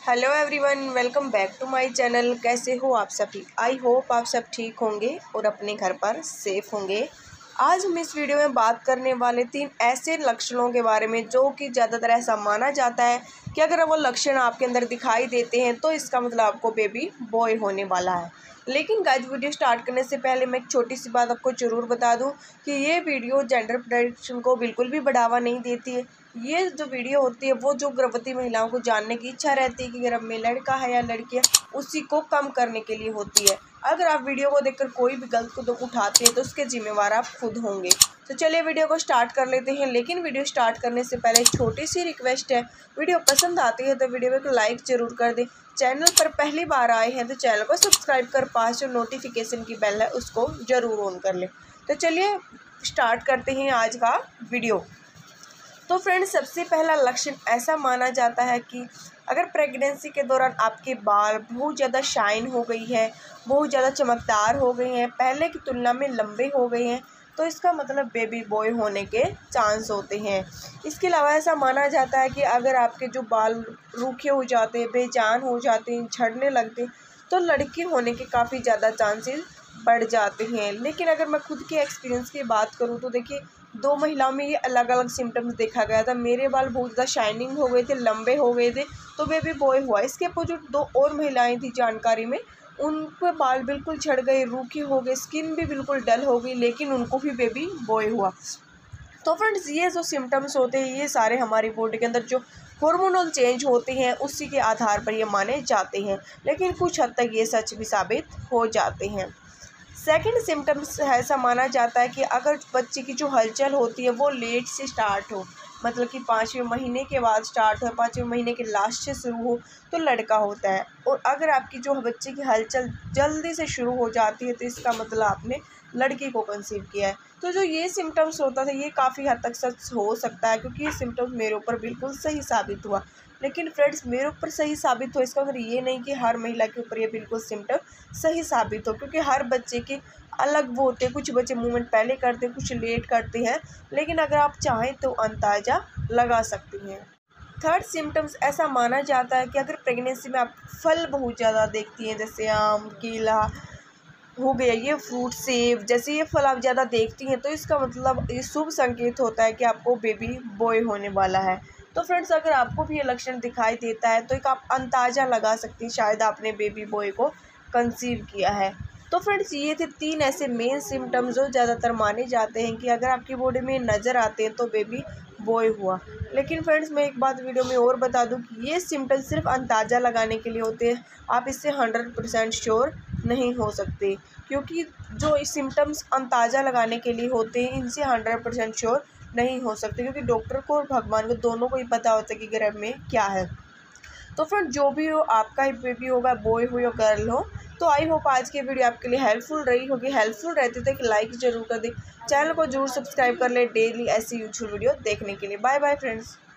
Hello everyone, welcome back to my channel. कैसे हो आप सभी? आई होप आप सब ठीक होंगे और अपने घर पर सेफ होंगे। आज हम इस वीडियो में बात करने वाले 3 ऐसे लक्षणों के बारे में जो कि ज़्यादातर ऐसा माना जाता है कि अगर वो लक्षण आपके अंदर दिखाई देते हैं तो इसका मतलब आपको बेबी बॉय होने वाला है। लेकिन गाइस, वीडियो स्टार्ट करने से पहले मैं एक छोटी सी बात आपको ज़रूर बता दूं कि ये वीडियो जेंडर प्रेडिक्शन को बिल्कुल भी बढ़ावा नहीं देती है। ये जो वीडियो होती है वो जो गर्भवती महिलाओं को जानने की इच्छा रहती है कि गर्भ में लड़का है या लड़की है, उसी को कम करने के लिए होती है। अगर आप वीडियो को देखकर कोई भी गलत कदम उठाते हैं तो उसके जिम्मेवार आप खुद होंगे। तो चलिए वीडियो को स्टार्ट कर लेते हैं। लेकिन वीडियो स्टार्ट करने से पहले एक छोटी सी रिक्वेस्ट है, वीडियो पसंद आती है तो वीडियो को लाइक ज़रूर कर दें। चैनल पर पहली बार आए हैं तो चैनल को सब्सक्राइब कर पास जो नोटिफिकेशन की बेल है उसको ज़रूर ऑन कर लें। तो चलिए स्टार्ट करते हैं आज का वीडियो। तो फ्रेंड्स, सबसे पहला लक्षण ऐसा माना जाता है कि अगर प्रेगनेंसी के दौरान आपके बाल बहुत ज़्यादा शाइन हो गई है, बहुत ज़्यादा चमकदार हो गए हैं, पहले की तुलना में लंबे हो गए हैं, तो इसका मतलब बेबी बॉय होने के चांस होते हैं। इसके अलावा ऐसा माना जाता है कि अगर आपके जो बाल रूखे हो जाते हैं, बेजान हो जाते हैं, झड़ने लगते हैं, तो लड़की होने के काफ़ी ज़्यादा चांसेस बढ़ जाते हैं। लेकिन अगर मैं खुद के एक्सपीरियंस की बात करूँ तो देखिए, 2 महिलाओं में ये अलग अलग सिम्टम्स देखा गया था। मेरे बाल बहुत ज़्यादा शाइनिंग हो गए थे, लंबे हो गए थे, तो बेबी बॉय हुआ। इसके अपोजिट 2 और महिलाएं थी जानकारी में, उनके बाल बिल्कुल झड़ गए, रूखे हो गए, स्किन भी बिल्कुल डल हो गई, लेकिन उनको भी बेबी बॉय हुआ। तो फ्रेंड्स, ये जो सिम्टम्स होते हैं ये सारे हमारी बॉडी के अंदर जो हार्मोनल चेंज होते हैं उसी के आधार पर ये माने जाते हैं, लेकिन कुछ हद तक ये सच भी साबित हो जाते हैं। सेकंड सिम्टम्स ऐसा माना जाता है कि अगर बच्चे की जो हलचल होती है वो लेट से स्टार्ट हो, मतलब कि 5वें महीने के बाद स्टार्ट हो, 5वें महीने के लास्ट से शुरू हो, तो लड़का होता है। और अगर आपकी जो बच्चे की हलचल जल्दी से शुरू हो जाती है तो इसका मतलब आपने लड़की को कंसीव किया है। तो जो ये सिम्टम्स होता था ये काफ़ी हद तक सच हो सकता है, क्योंकि ये सिम्टम्स मेरे ऊपर बिल्कुल सही साबित हुआ। लेकिन फ्रेंड्स, मेरे ऊपर सही साबित हो इसका मतलब ये नहीं कि हर महिला के ऊपर ये बिल्कुल सिम्टम सही साबित हो, क्योंकि हर बच्चे के अलग वो होते हैं। कुछ बच्चे मूवमेंट पहले करते हैं, कुछ लेट करते हैं, लेकिन अगर आप चाहें तो अंदाज़ा लगा सकती हैं। थर्ड सिम्टम्स ऐसा माना जाता है कि अगर प्रेगनेंसी में आप फल बहुत ज़्यादा देखती हैं, जैसे आम, केला हो गया, ये फ्रूट, सेब जैसे ये फल आप ज़्यादा देखती हैं, तो इसका मतलब ये शुभ संकेत होता है कि आपको बेबी बॉय होने वाला है। तो फ्रेंड्स, अगर आपको भी ये लक्षण दिखाई देता है तो एक आप अंदाज़ा लगा सकती हैं शायद आपने बेबी बॉय को कंसीव किया है। तो फ्रेंड्स, ये थे 3 ऐसे मेन सिम्टम्स जो ज़्यादातर माने जाते हैं कि अगर आपकी बॉडी में नज़र आते हैं तो बेबी बॉय हुआ। लेकिन फ्रेंड्स, मैं एक बात वीडियो में और बता दूं कि ये सिम्टम्स सिर्फ अंदाज़ा लगाने के लिए होते हैं, आप इससे 100% श्योर नहीं हो सकते, क्योंकि जो सिम्टम्स अंदाज़ा लगाने के लिए होते हैं इनसे 100% श्योर नहीं हो सकते, क्योंकि डॉक्टर को और भगवान को दोनों को ही पता होता है कि गर्भ में क्या है। तो फ्रेंड, जो भी हो, आपका ही बेबी होगा, बॉय हो या गर्ल हो, तो आई होप आज की वीडियो आपके लिए हेल्पफुल रही होगी। हेल्पफुल रहती तो एक लाइक ज़रूर कर दें, चैनल को जरूर सब्सक्राइब कर ले डेली ऐसी यूजफुल वीडियो देखने के लिए। Bye bye friends.